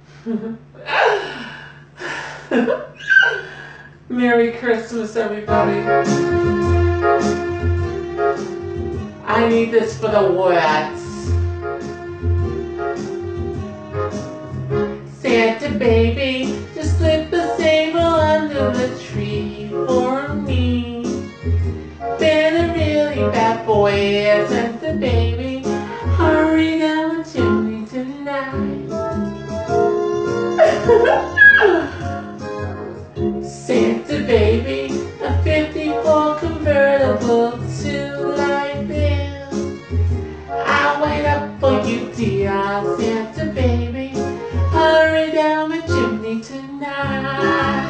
Merry Christmas, everybody. I need this for the wets. Santa baby, just slip a sable under the tree for me. Been a really bad boy, Santa baby. Hurry down the chimney tonight. Santa baby, a 54 convertible to light bill. I'll wait up for you, dear Santa baby. Hurry down the chimney tonight.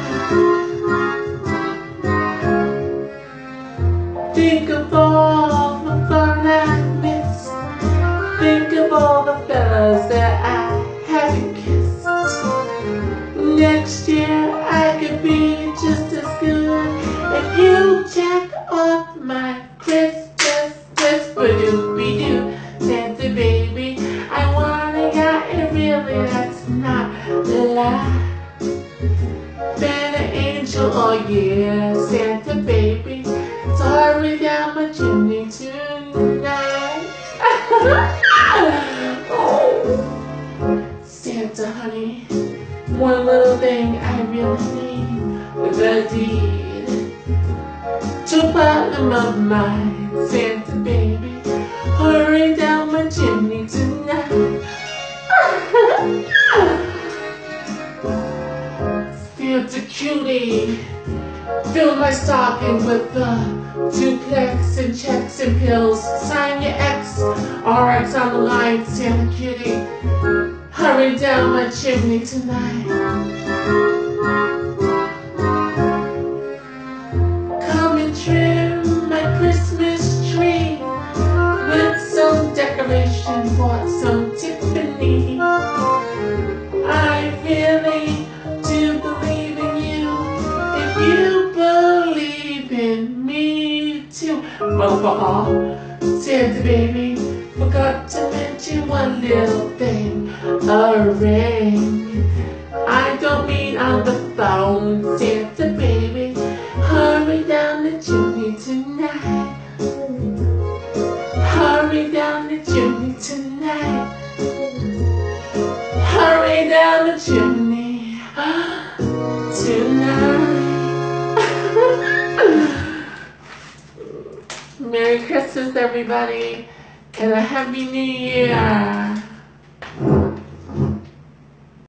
Think of all the fun I missed. Think of all the fellas that I haven't kissed. Next year I could be just as good if you check off my Christmas list. Ba-doo-be-doo, Santa baby, I wanna get it really, that's not a lie. Been an angel all year, Santa baby, so hurry down my chimney tonight. Oh, Santa honey, one little thing I really need, the deed to bottom of mine, Santa baby, hurry down my chimney tonight. Santa cutie, fill my stocking with the duplex and checks and pills. Sign your X, RX on the line, Santa cutie. Hurry down my chimney tonight. Come and trim my Christmas tree with some decoration, bought some Tiffany. I really do believe in you, if you believe in me too. Motherfucker, Santa baby, forgot to mention one little thing, a ring. I don't mean on the phone, Santa baby, hurry down the chimney tonight. Hurry down the chimney tonight. Hurry down the chimney tonight. Merry Christmas, everybody, and a Happy New Year.